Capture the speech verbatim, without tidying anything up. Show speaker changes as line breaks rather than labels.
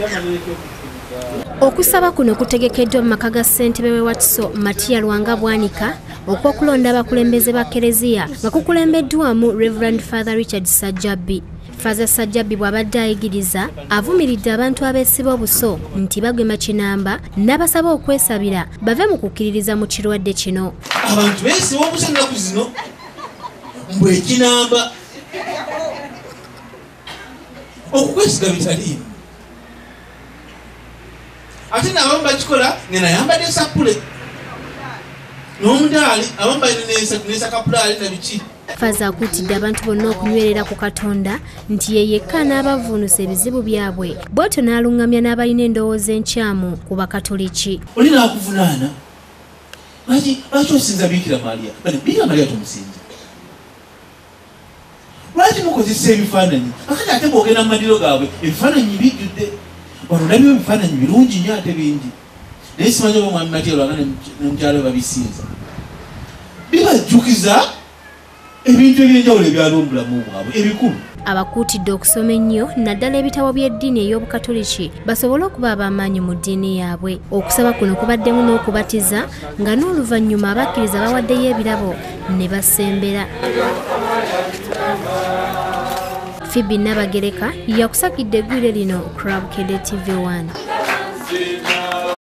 Okusaba kuno kutegekeddwa mu maka ga ssentebe w'e Wakiso Matiya Lwanga Bwanika okwokulonda abakulembeze ba Kereziya nga kukulembeddwamu Reverend Father Richard Sajjabbi. Father Sajjabbi bw'abadde ayigiriza avumiridde abantu abeesiba obuso nti bagema kinamba n'abasaba okwesabira bave mu kukkiririza mu kirwadde kino.
Abantu beesiba obuso ennaku zino mbwe ekinamba okukwesiga bitali. Ate n'abamu bakikola ngena yambadde sapule n'omudaali abamu balina n'esakapulaali na biki.
Faza akutidde abantu bonna okunywerera ku Katonda nti ye yekka n'abavuunusa ebizibu byabwe bw'atyo n'alungamya n'abalina endowooza enkyamu ku Bakatuliki.
Oli n'akuvunaana lwaki lwaki osinza Bikira Maria? Bikira Maria tumusinza. Lwaki mukozesa ebifaananyi akati ate bw'ogenda mu madiro gaabwe ebifaananyi bijjudde. Wano nabyo ebifaananyi birungi nnyo ate bingi. Naye simanyi oba Mwami Matiya Lwanga ne mukyala we babisinza. Bibajjukiza ebintu ebyenjawulo ebyaliwo mu bulamu bwabwe ebikulu.
Abakuutidde okusoma ennyo naddala ebitabo by'eddiini ey'Obukatoliki basobole okuba ab'amaanyi mu ddiini yaabwe. Okusaba kuno kubaddemu n'okubatiza nga n'oluvannyuma abakkiriza bawaddeyo ebirabo ne basembera. Fibi Nabagereka yakusakidde eggwire lino ku Bukedde T V one.